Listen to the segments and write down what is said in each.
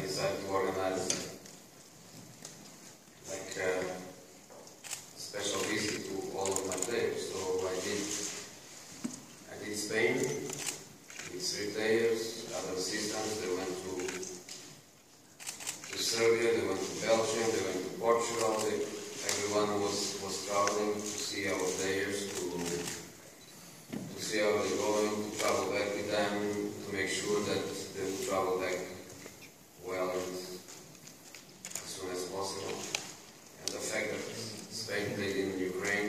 decided to organize like a special visit to all of my players. So I did Spain with 3 players, other assistants. They went to Serbia, they went to Belgium, they went to Portugal. Everyone was traveling to see our players, to see how they're going, to travel back with them, to make sure that they will travel back well and as soon as possible. And the fact that Spain played in Ukraine,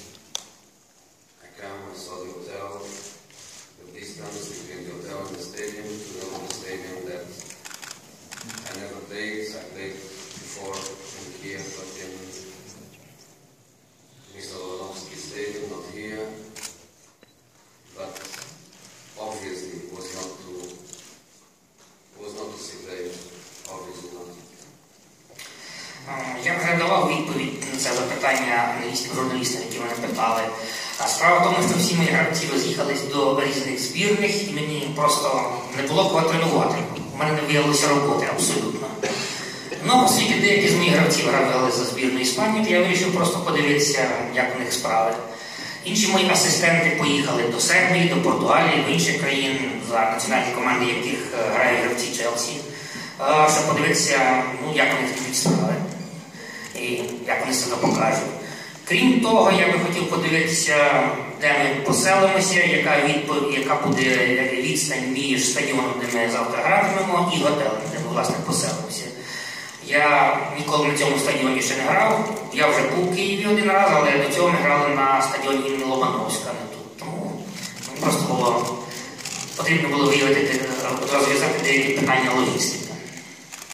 I saw the hotel, the distance between the hotel and the stadium, to know the stadium that I never played. I played before in Kiev, but in Mr. Lozovsky Stadium, not here. But obviously it was not to see players, obviously not. Я вже давав відповідь на це запитання англійським журналістам, які мене питали. Справа в тому, що всі мої гравці роз'їхались до різних збірних, і мені просто не було кого тренувати. У мене не виявилося роботи абсолютно. Ну, оскільки деякі з моїх гравців грали за збірну Іспанії, то я вирішив просто подивитися, як у них справи. Інші мої асистенти поїхали до Сербії, до Португалії, до інших країн, за національні команди, яких грають гравці Челсі, щоб подивитися, як у них йдуть справи і як вони себе покажуть. Крім того, я би хотів подивитися, де ми поселимося, яка буде відстань між стадіоном, де ми завтра гратимемо, і готелем, де ми, власне, поселимося. Я ніколи на цьому стадіоні ще не грав. Я вже був в Києві один раз, але до цього ми грали на стадіоні імені Лобановська, не тут. Тому просто потрібно було розв'язати деякі питання логістики.